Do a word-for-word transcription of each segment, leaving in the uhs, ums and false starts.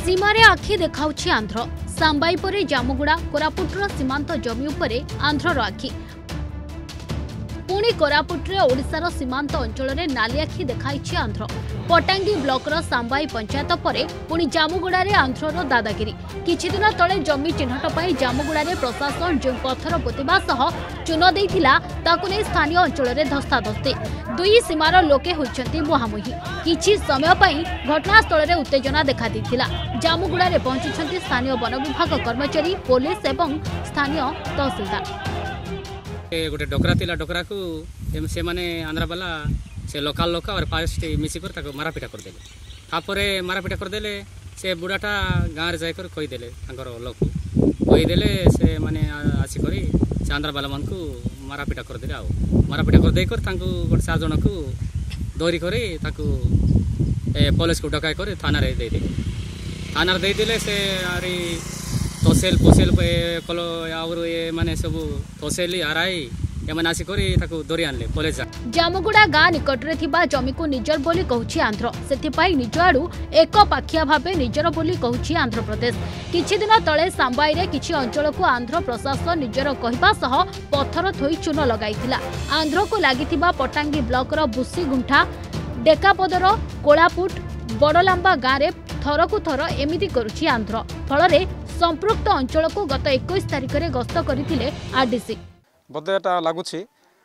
सीमारे आखि देखाउछि आंध्र सांबाई परे जामुगुड़ा कोरापुटर सीमांत जमी उपरे आंध्रर आखि पुणी कोरापुटरे ओडिशार सीमांत अंचल में नाली आखि देखाइछि आंध्र पटांगी ब्लॉकर सांबाई पंचायत परे पुणी जामुगुड़ारे आंध्रर दादागिरी किछि दिन तले जमी चिन्हट पाई जामुगुड़ारे प्रशासन जो पत्थर पोतिबा सह चून देइथिला ताकु नै स्थानीय अंचल में धस्ताधस्ती दुई सीमार लोके होइछन्ति मुहामुही किछि समय पाई घटनास्थल में उत्तेजना देखा देइथिला जामुगुड़ारे पहुंचिछन्ति स्थानीय वन विभाग कर्मचारी पुलिस एवं स्थानीय तहसीलदार गोटे डोकरा थिला डोकरा को से माने आंध्रा वाला से लोकल लोक और फास्ट मिसिकर ताको मारापिटा कर देले तापरे मारापिटा कर देले से बुढ़ाटा गाँव रे जाकर कही देले तांकर लोक कही देले से माने आसी करी से आंध्रा वाला मन को मारापिटा कर देले आ मारापिटा कर देकर तांको गोटे सात जन को दौरी करे ताको ए पुलिस को डकाय करे थाना रे दे दे थाना दे देले से अरे तहसील पोसेल कलो और ये माने सब तहसील आरआई एमन आसी करी ताको दौरी आनले पुलिस जामुगुड़ा गाँ निकट रे थिबा जमी को निजर बोली कहूछि आंध्र सेथिपाई निज आडू एक पाखिया भाबे निजर बोली कहूछि आंध्र प्रदेश किछि दिन तळे सांबाई रे किछि अंचल को आंध्र प्रशासन निजर कहिबा सह पत्थर थोई चून लगाइथिला आंध्र को लागिथिबा पटांगी ब्लॉक रो बुसी गुंठा डेकापदर कोलापुट बड़लांबा गाँ रे थरकु थर एमिति करुछि आंध्र फल संपृक्त अंचल को गत इक्कीस तारिख में गस्त करथिले आरडीसी बदेटा लगुच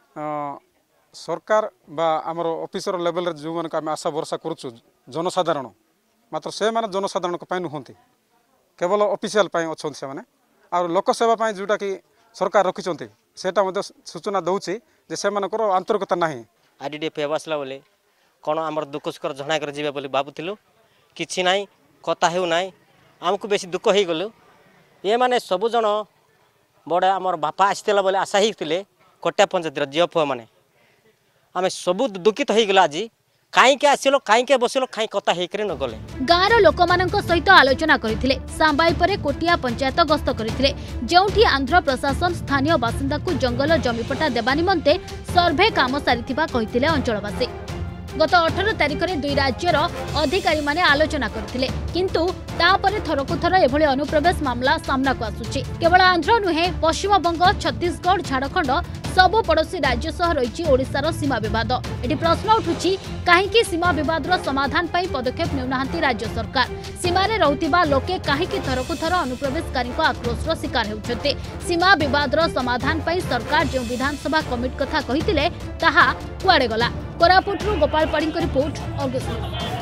सरकार बा आमर ऑफिसर लेवल जो मन आम आशा भरोसा करुचु जनसाधारण मात्र से माने जनसाधारण को नुहंती केवल ऑफिशियल अच्छा से माने और लोक सेवा जोटा कि सरकार रखिंट सेटा सूचना दौची जे से मानकर आंतरिकता नहीं आईडीडीएफ आसला बोले कौन आम दुख सुख जଣା कर जीवे बोली भावुलु कि ना कथा हो ना आमको बेसी दुख हो गलु ये माने सबु जन बड़े आमर बापा आसला बोले आशा ही कट्या पंचायत झील पुआ मैंने आम सबू दुखित हो गला आज कहीं आसिल कहीं बसिल कहीं कथा होकर न गले गाँव लोक सहित आलोचना करथिले सांबाई परे कोटिया पंचायत गस्त करथिले जेउठी आंध्र प्रशासन स्थानीय बासिंदा को जंगल जमीपटा देबा निमंते सर्वे काम सारिथिबा कहिथिले अंचलवासी गत अठारह तारिख में दुई राज्यर अधिकारी माने आलोचना करथिले किंतु तापरे थरकु थर एभली अनुप्रवेश मामला सामना को आसुछि केवल आंध्र नुहे पश्चिमबंग छत्तीसगढ़ झारखंड सबु पड़ोसी राज्य सह रही ओडिशार सीमा विवाद एटी प्रश्न उठुछि काहेकि सीमा विवादर समाधान पाई पदक्षेप नेउनाहांती राज्य सरकार सीमारे रहुतिबा लोके काहेकि थरकु थर अनुप्रवेशकारी आक्रोशर शिकार हेउछन्ते सीमा विवादर समाधान पाई सरकार जो विधानसभा कमिटी कथा कहिथिले ताहा कुआडे गला कोरापुटरू गोपाल पाड़ी रिपोर्ट।